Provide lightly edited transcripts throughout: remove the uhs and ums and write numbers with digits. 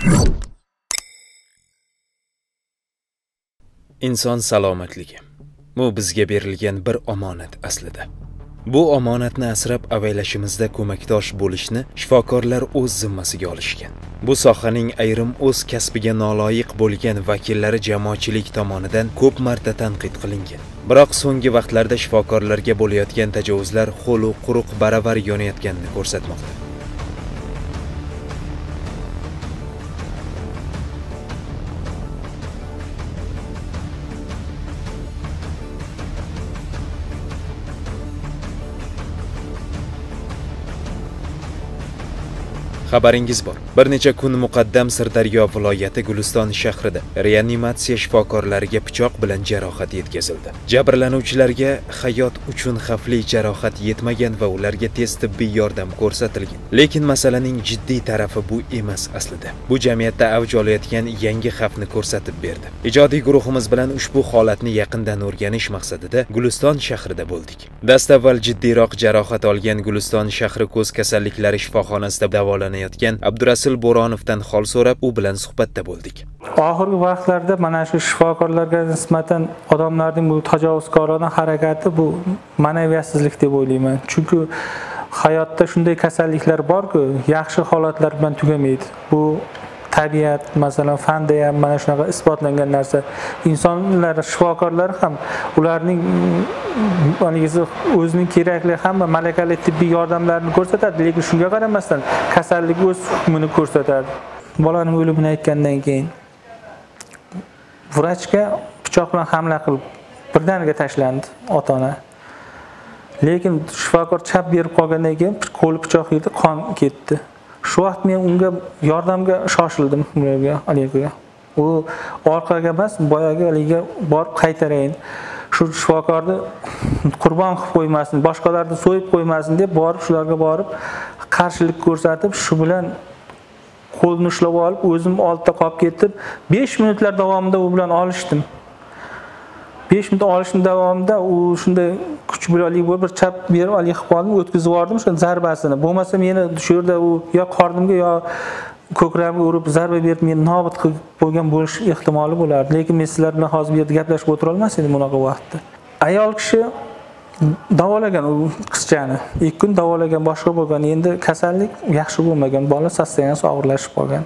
Inson salomatligi. Bu bizga berilgan bir omonat aslida. Bu omonatni asrab avaylashimizda ko'makdosh bo'lishni shifokorlar o'z zimmasiga olishgan. Bu sohaning ayrim o'z kasbiga noloyiq bo'lgan vakillari jamoatchilik tomonidan ko'p marta tanqid qilingan. Biroq so'nggi vaqtlarda shifokorlarga bo'layotgan tajovuzlar qo'l u quruq baravar yonayotganini ko'rsatmoqda. Xabaringiz bor. Bir necha kun muqaddam Sirdaryo viloyati Guliston shahrida reanimatsiya shifokorlariga pichoq bilan jarohat yetkazildi. Jabrlanuvchilarga hayot uchun xavfli jarohat yetmagan va ularga tez tibbiy yordam ko'rsatilgan. Lekin masalaning jiddiy tarafi bu emas aslida. Bu jamiyatda avj olayotgan yangi xavfni ko'rsatib berdi. Ijodiy guruhimiz bilan ushbu holatni yaqindan o'rganish maqsadida Guliston shahrida bo'ldik. Dastavval jiddiyroq jarohat olgan Guliston shahri ko'z kasalliklari shifoxonasida davolanayotgan Abdurasul Bo'ronovdan hol so'rab, u bilan suhbatda bo'ldik. Oxirgi vaqtlarda mana shu shifokorlarga nisbatan odamlarning bu tajovuzkorona harakati bu ma'naviyatsizlik deb o'ylayman. Chunki hayotda shunday kasalliklar borku, yaxshi holatlar bilan tugamaydi. Bu tabiat, masalan, fanda ham mana shunaqa isbotlangan narsa. Insonlar, shifokorlar ham ularning o'zining kerakli hamma malakali tibbiy yordamlarini ko'rsatadi, lekin shunga qaramasdan kasallik o'z hukmini ko'rsatadi. Bolaning o'limini aytgandan keyin vrachga pichoq bilan hamla qilib birdaniga tashlandi ota-ona. Lekin shifokor chap berib qolgandan keyin qo'li pichoq yedi, qon ketdi. Shu vaqt men unga yordamga shoshildim, ularga. U orqaga emas, boyaga aliga borib qaytarayin. Shu shifokorni qurbon qilib qo'ymasin, boshqalarni so'yib qo'ymasin deb shularga borib qarshilik ko'rsatib, shu bilan qo'lni ushlab olib, o'zim oldida qolib ketib, 5 minutlar davomida u bilan olishdim. 5 minut olishning davomida u shunday kuch bilan bir chap berib olib qoldim, o'tkazib yubordim o'sha zarbasini. Bo'lmasa meni shu yerda u yo qornimga yo ko'kragimga urib zarba berib meni nobud qilib qo'ygan bo'lish ehtimoli bo'lardi. Lekin men sizlar bilan hozir bu yerda gaplashib o'tira olmas edim bunaqa vaqtda. Ayol kishi davolagan u qizchani. 2 kun davolagan, boshqa bo'lgan. Endi kasallik yaxshi bo'lmagan, bola sosteniyasi og'irlashib qolgan.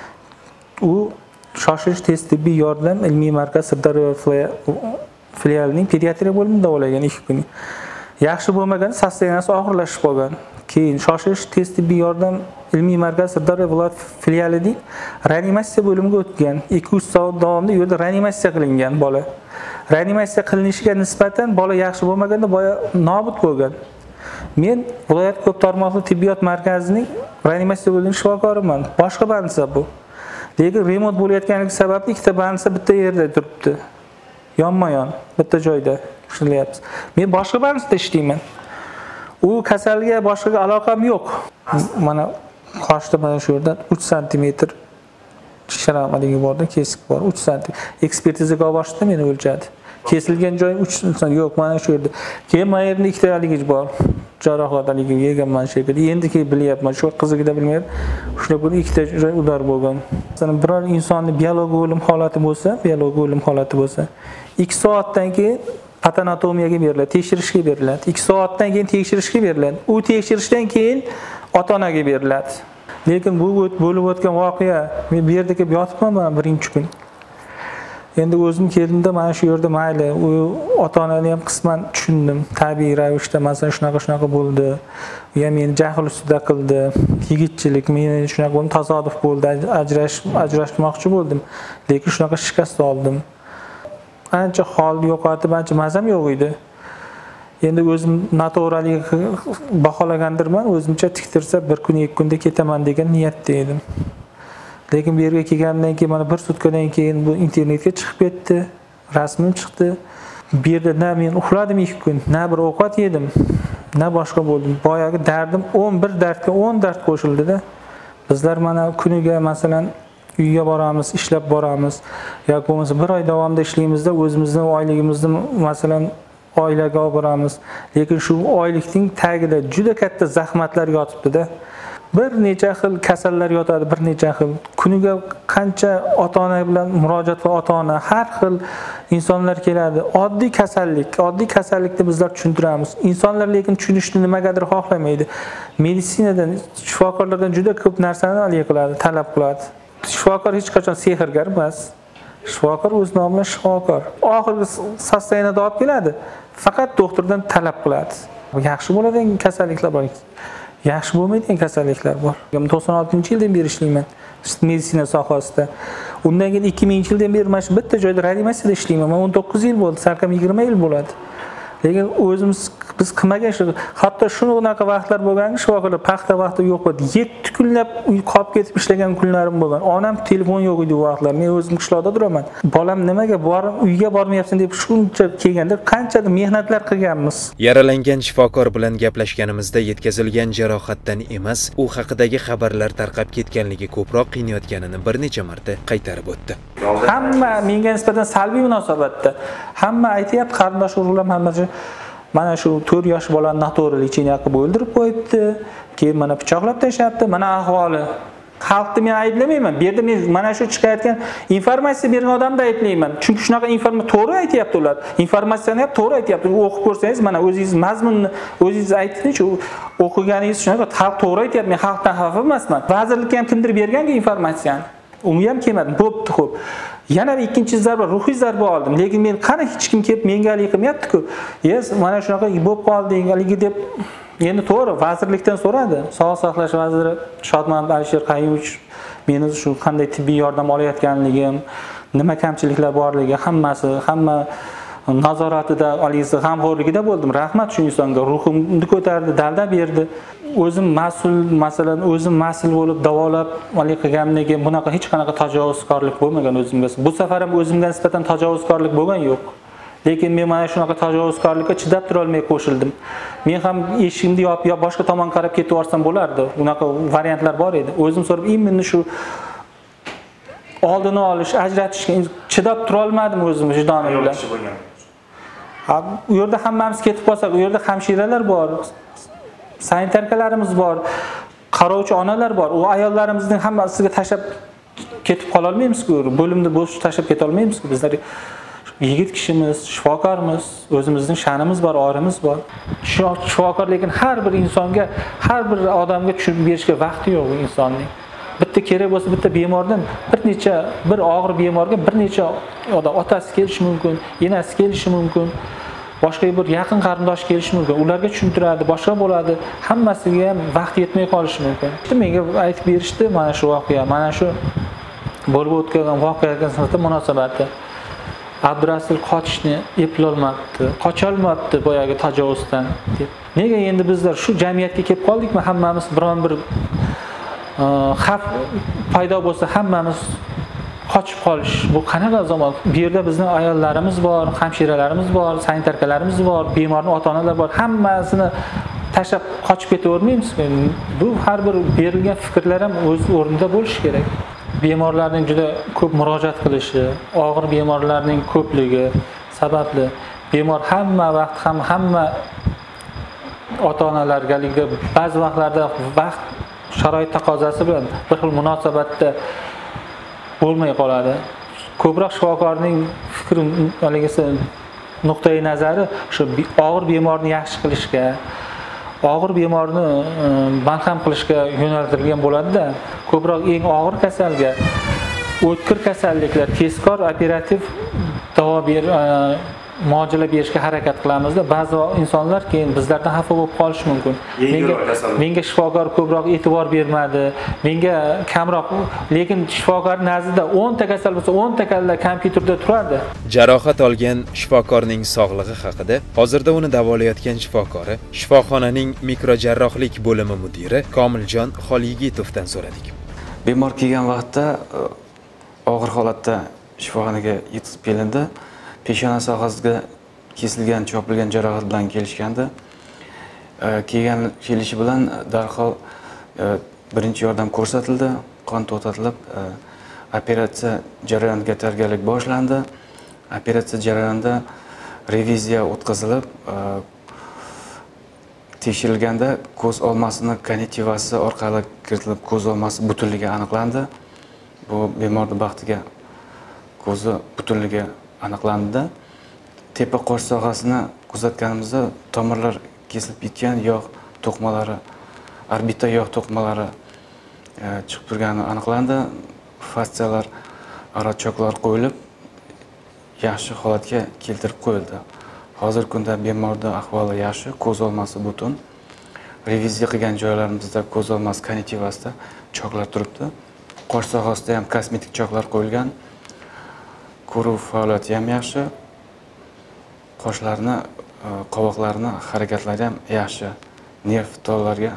U shoshilinch tez tibbiy yordam ilmiy markaz Sirdaryo filialining pediatriya bo'limida davolagan 2 kun. Yaxshi bo'lmagan, sosteniyasi og'irlashib qolgan. Keyin shoshilinch tez tibbiy yordam ilmiy markaz Sirdaryo viloyat filialining reanimatsiya bo'limiga o'tgan. 2-3 soat davomida u yerda reanimatsiya qilingan bola. Reanimatsiya qilinishiga nisbatan bola yaxshi bo'lmaganda boya nobud bo'lgan. Men viloyat ko'p tarmoqli tibbiyot markazining reanimatsiya bo'limi shifokoriman. Boshqa bansa bu. Lekin remont bo'layotganligi sababli ikkita bansa bitta yerda turibdi. Yonma-yon, bitta joyda ishlayapmiz. Men boshqa bansada ishlayman. U kasalga boshqaga aloqam yo'q. Mana qoshda mana shu yerdan 3 sm sharomatligi borda, kesik bor, 3 sm. Ekspertizaga olib borishda meni o'lchadi. Kesilgan joy 3 sm yo'q, mana shu yerda. Keyin mana yerda ikkita haligi bor. Jarohatligi yeganman shekilli. Endi keyin bilyapman, shu qizigida bilmayapman. Shunday bo'lib ikkita joy udar bo'lgan. Masalan, biror insonni biologik o'lim holati bo'lsa, 2 soatdan keyin patanatomiyaga beriladi, tekshirishga beriladi. 2 soatdan keyin tekshirishga beriladi. U tekshirishdan keyin ota-onaga beriladi. Lekin bu bo'lib o'tgan voqea, men bu yerda kelib yotibman mana birinchi kun. Endi o'zim keldimda mana shu yerda mayli, u ota-onani ham qisman tushundim. Tabiiy ravishda masalan shunaqa bo'ldi. U ham meni jahl ustida qildi. Yigitchilik, meni shunaqa bo'ldi, tasodif bo'ldi. Ajrashmoqchi bo'ldim. Lekin shunaqa shikast oldim. Ancha hol yo'qotib, ancha mazam yo'q edi. Endi o'zim noto'g'ralik baholagandirman, o'zimcha tiktirsa bir kun, 2 kunda ketaman degan niyatda edim. Lekin bu yerga kelgandan keyin mana bir sutkadan keyin bu internetga chiqib ketdi, rasmim chiqdi. Bu yerda na men uxladim 2 kun, na bir ovqat yedim, na boshqa bo'ldim. Boyagi dardim 11 dardga 10 dard qo'shildi-da. Bizlar mana kuniga masalan uyga boramiz, ishlab boramiz, yoki bo'lmasa bir oy davomida ishlaymizda o'zimizning oyligimizni masalan oilaga olib boramiz. Lekin shu oylikning tagida juda katta zahmatlar yotibdi-da. bir necha xil kasallar yotadi, bir necha xil. Kuniga qancha ota-ona bilan murojaat qilib ota-ona har xil insonlar keladi. Oddiy kasallikni bizlar tushuntiramiz. Insonlar lekin tushunishni nimagadir xohlamaydi. Meditsinadan, shifokorlardan juda ko'p narsani hal qiladi, talab qiladi. Shifokor hech qachon sehrgar emas. Shifokor o'z nomi bilan shifokor. Oxirgi sostoyaniyada olib keladi. Faqat doktordan talab qiladi. Yaxshi bo'ladigan kasalliklar bor. Yaxshi bo'lmaydigan kasalliklar bor. 96-yildan beri ishlayman meditsina sohasida. Undan keyin 2000-yildan beri mana shu bitta joyda reanimatsiyada ishlayman. Men 19 yil bo'ldi, salkam 20 yil bo'ladi. Lekin o'zimiz biz qilmagan shu. Hatto shunaqa vaqtlar bo'lganki, shifokorlar paxta vaqti yo'q bo'ldi. 7 kunlab qolib ketib ishlagan kunlarim bo'lgan. Onam telefon yo'q edi u vaqtlar. Men o'zim qishloqda turaman. Bolam nimaga borib, uyga bormayapsan deb shuncha kelganda qanchadir mehnatlar qilganmiz. Yaralangan shifokor bilan gaplashganimizda yetkazilgan jarohatdan emas, u haqidagi xabarlar tarqab ketganligi ko'proq qiynayotganini bir necha marta qaytarib o'tdi. Hamma menga nisbatan salbiy munosabatda. Hamma aytayapti, qarindosh urug'lar hammasi mana shu 4 yosh bolani noto'g'ri lecheniya qilib o'ldirib qo'yibdi. Keyin mana pichoqlab tashlabdi. Mana ahvoli. Xalqni men ayblamayman. Bu yerda men mana shu chiqayotgan informatsiya bergan odamni ayblayman. Chunki shunaqa informatsiya to'g'ri aytayapti ular. Informatsiyani ham to'g'ri aytayapti. O'qib ko'rsangiz, mana o'zingiz mazmunni o'zingiz aytdingiz, o'qiganingiz shunaqa xalq to'g'ri aytayapti. Men xalqdan xafa emasman. Vazirlikka ham kimdir bergan-ku informatsiyani. Unga ham kelmadi. Bo'pti, xo'p. Yana bir ikkinchi zarba, ruhiy zarba oldim. Lekin men qani hech kim kelib menga alik qilmayapti-ku. Yes, mana shunaqa bo'lib qolding, haligi deb endi to'g'ri vazirlikdan so'radi. Sog'liqni saqlash vaziri Shodmonov Alisher Qayumovich meni shu qanday tibbiy yordam olayotganligim, nima kamchiliklar borligi, hamma nazoratida, haligi g'amxo'rligida bo'ldim. Rahmat shu insonga. Ruhimni ko'tardi, dalda berdi. O'zim mas'ul bo'lib davolab halik qilganimga bunaqa hech qanaqa tajovuzkorlik bo'lmagan o'zimga. Bu safar ham o'zimga nisbatan tajovuzkorlik bo'lgan yo'q. Lekin men mana shunaqa tajovuzkorlikka chidab tura olmay qo'shildim. Men ham eshigimni yopib yo boshqa tomon qarab ketib yorsam bo'lardi. Unaqa variantlar bor edi. O'zim so'rab, "Imminni shu oldini olish, ajratishga chidab tura olmadim o'zim vijdonim bilan." U yerda hammamiz ketib qolsak, u yerda hamshiralar bor, sanitarkalarimiz bor, qarovchi onalar bor. U ayollarimizning hammasiga tashab ketib qola olmaymiz-ku. Bo'limni bo'sh tashab keta olmaymiz-ku. Bizlar yigit kishimiz, shifokormiz, o'zimizning sha'nimiz bor, orimiz bor. Shifokor lekin har bir insonga, har bir odamga tushunib berishga vaqti yo'q u insonning. Bitta kerak bo'lsa, bitta bemordan bir og'ir bemorga bir necha odam otasi kelishi mumkin, enasi kelishi mumkin. Boshqa bir yaqin qarindosh kelishi mumkin. Ularga tushuntiradi, boshqa bo'ladi. Hammasiga ham vaqt yetmay qolishi mumkin. Menga aytib berishdi, mana shu voqea, mana shu bo'lib o'tgan voqeaga nisbatan munosabati. Abdurasul qochishni eplolmabdi, qocholmabdi boyagi tajovuzdan deb. Nega endi bizlar shu jamiyatga kelib qoldikmi, hammamiz biron bir xavf paydo bo'lsa hammamiz qochib qolish. Bu qanaqa zamon? Bu yerda bizning ayollarimiz bor, hamshiralarimiz bor, sanitarkalarimiz bor, bemorning ota-onalar bor. Hammasini tashlab qochib ketavermaymiz. Bu har bir berilgan fikrlar ham o'z o'rnida bo'lishi kerak. Bemorlarning juda ko'p murojaat qilishi, og'ir bemorlarning ko'pligi sababli bemor hamma ota-onalarga ba'zi vaqtlarda vaqt sharoit taqozosi bilan bir xil munosabatda bo'lmay qoladi. Ko'proq shifokorning fikri haligisi nuqtai nazari shu og'ir bemorni yaxshi qilishga, og'ir bemorni barham qilishga yo'naltirilgan bo'ladi-da. Ko'proq eng og'ir kasalga, o'tkir kasalliklar tezkor operativ davo muolaja berishga harakat qilamizda. Ba'zi insonlar keyin bizlardan xafa bo'lib qolishi mumkin. Menga shifokor ko'proq e'tibor bermadi, menga kamroq, lekin shifokor nazdida 10 ta kasal bo'lsa, 10 ta kalla kompyuterda turadi. Jarohat olgan shifokorning sog'lig'i haqida hozirda uni davolayotgan shifokori, shifoxonaning mikrojarrohlik bo'limi mudiri Komiljon Xoliyitovdan so'radik. Bemor kelgan vaqtda og'ir holatda shifoxonaga yetkazib kelindi. Peshona sohasiga kesilgan, chopilgan jarohat bilan kelishganda, kelishi bilan darhol birinchi yordam ko'rsatildi, qon to'xtatilib, operatsiya jarayoniga tayyorgarlik boshlandi. Operatsiya jarayonida reviziya o'tkazilib, tekshirilganda ko'z olmasini konektivasi orqali kiritilib ko'z olmasi butunligi aniqlandi. Bu bemorning baxtiga ko'zi butunligi aniqlandi. Tepa qosh sohasini kuzatganimizda tomirlar kesilib ketgan, yog' to'qmalari, orbita yog' to'qmalari chiqib turgani aniqlandi. Fastsiyalar arachoklar qo'yilib, yaxshi holatga keltirib qo'yildi. Hozirgi kunda bemorning ahvoli yaxshi, ko'z olmasi butun. Reviziya qilgan joylarimizda ko'z olmasi konektivasida choklar turibdi. Qosh sohasida ham kosmetik choklar qo'yilgan. Ko'ruv faoliyati ham yaxshi. Qoshlarni, qovoqlarni harakatlari ham yaxshi. Nerv tolalariga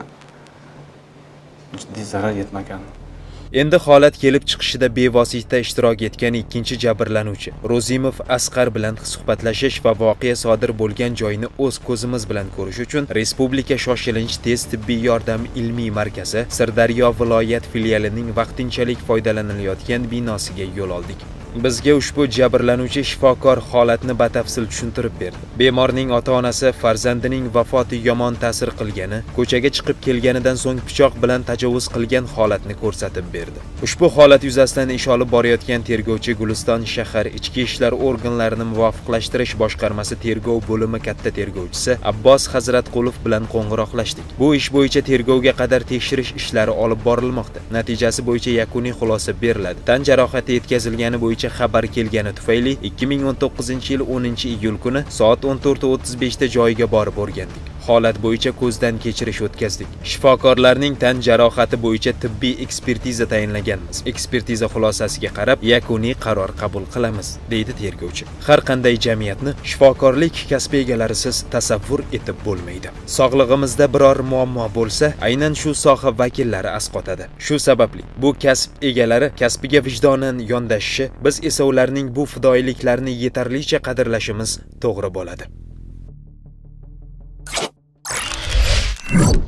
jiddiy zarar yetmagan. Endi holat kelib chiqishida bevosita ishtirok etgan ikkinchi jabrlanuvchi Ro'zimov Asqar bilan suhbatlashish va voqea sodir bo'lgan joyni o'z ko'zimiz bilan ko'rish uchun Respublika shoshilinch tez tibbiy yordam ilmiy markazi Sirdaryo viloyat filialining vaqtinchalik foydalanilayotgan binosiga yo'l oldik. Bizga ushbu jabrlanuvchi shifokor holatni batafsil tushuntirib berdi. Bemorning ota-onasi farzandining vafoti yomon ta'sir qilgani, ko'chaga chiqib kelganidan so'ng pichoq bilan tajovuz qilgan holatni ko'rsatib berdi. Ushbu holat yuzasidan ish olib borayotgan tergovchi Guliston shahar Ichki ishlar organlarini muvofiqlashtirish boshqarmasi tergov bo'limi katta tergovchisi Abbos Hazratqulov bilan qo'ng'iroqlashdik. Bu ish bo'yicha tergovga qadar tekshirish ishlari olib borilmoqda. Natijasi bo'yicha yakuniy xulosa beriladi. Tan jarohati yetkazilgani bo'yicha xabar kelgani tufayli 2019-yil 10-iyul kuni soat 14:35 da joyiga borib o'rgandik. Holat bo'yicha ko'zdan kechirish o'tkazdik. Shifokorlarning tan jarohati bo'yicha tibbiy ekspertiza tayinlaganmiz. Ekspertiza xulosasiga qarab yakuniy qaror qabul qilamiz, deydi tergovchi. Har qanday jamiyatni shifokorlik kasbi egalarisiz tasavvur etib bo'lmaydi. Sog'lig'imizda biror muammo bo'lsa, aynan shu soha vakillari asqotadi. Shu sababli bu kasb egalari kasbiga vijdonan yondashishi, biz esa ularning bu fidoyiliklarini yetarlicha qadrlashimiz to'g'ri bo'ladi.